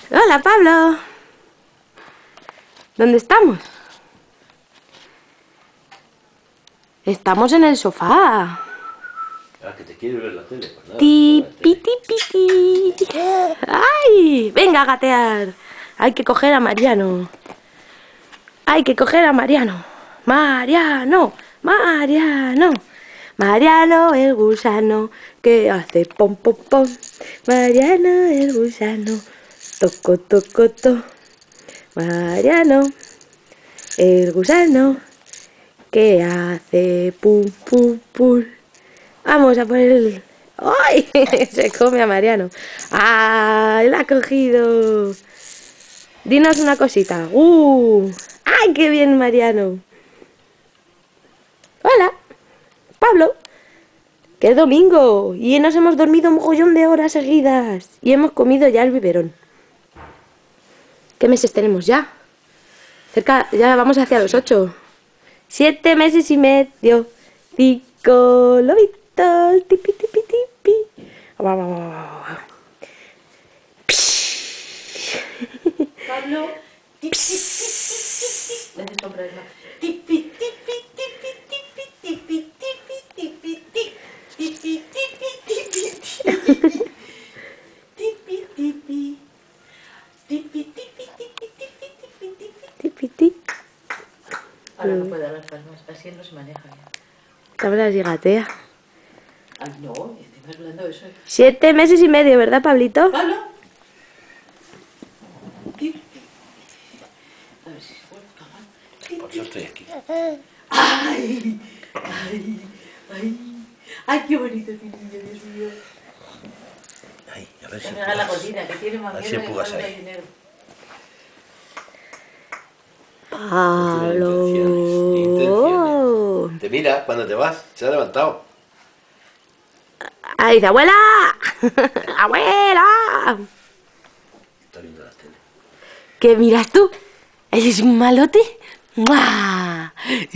Hola, Pablo. ¿Dónde estamos? Estamos en el sofá. Ah, que te quieres ver la tele, pues nada. Tipiti piti. ¡Ay! Venga a gatear. Hay que coger a Mariano. Hay que coger a Mariano. Mariano, Mariano. Mariano el gusano que hace pom pom pom. Mariano el gusano. Toco toco to. Mariano el gusano que hace pum pum pum. Vamos a poner el... ¡Ay! Se come a Mariano. ¡Ah! ¡La ha cogido! Dinos una cosita. ¡Ay, qué bien, Mariano! Hola, Pablo. Que es domingo y nos hemos dormido un mogollón de horas seguidas. Y hemos comido ya el biberón. ¿Qué meses tenemos ya? Ya vamos hacia los 8. 7 meses y medio. 5 lobitos. Tipi, tipi, tipi. Pablo, tipi, tipi, tipi, tipi, tipi, tipi, Tipi. Ahora no puede hablar palmas, así no se maneja ya. Te hablas y gatea. Ay, no, estoy hablando de eso. 7 meses y medio, ¿verdad, Pablito? Pablo. A ver si se puede acabar. Pues yo estoy aquí. Ay, ay, ay. Ay, qué bonito mi niño, Dios mío. Ay, a ver si Me haga la cocina, que tiene más a ver si miedo que empujas el ahí. dinero. Pablo. Intenciones. Te mira cuando te vas, se ha levantado. ¡Ay, dice, abuela! ¡Abuela! Está viendo la tele. ¿Qué miras tú? ¿Eres un malote? ¡Mua!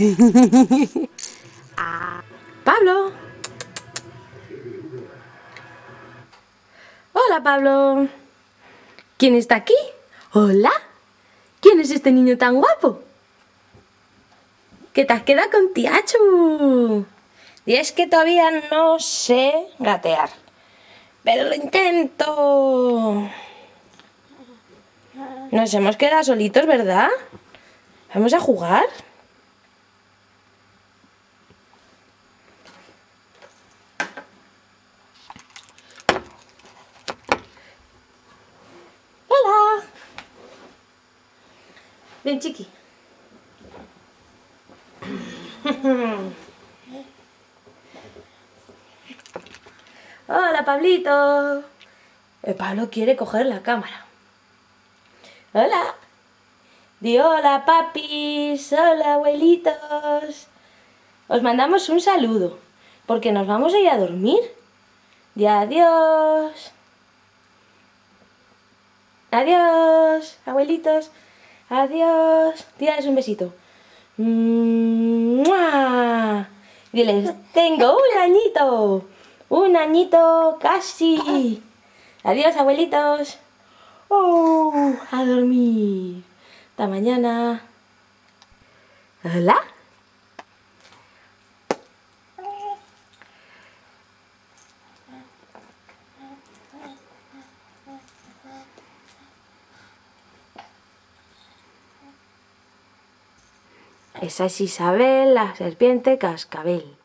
Pablo. Hola, Pablo. ¿Quién está aquí? Hola. ¿Quién es este niño tan guapo? ¿Qué te has quedado con Tiachu? Y es que todavía no sé gatear. Pero lo intento. Nos hemos quedado solitos, ¿verdad? ¿Vamos a jugar? Hola. Ven, chiqui. Hola, Pablito. El Pablo quiere coger la cámara. Hola. Di hola, papis. Hola, abuelitos. Os mandamos un saludo, porque nos vamos a ir a dormir. Di adiós. Adiós, abuelitos. Adiós. Tírales un besito. ¡Mua! Diles, tengo un añito. Un añito casi. Adiós, abuelitos. ¡Oh! A dormir. Hasta mañana. ¿Hola? Esa es Isabel, la serpiente cascabel.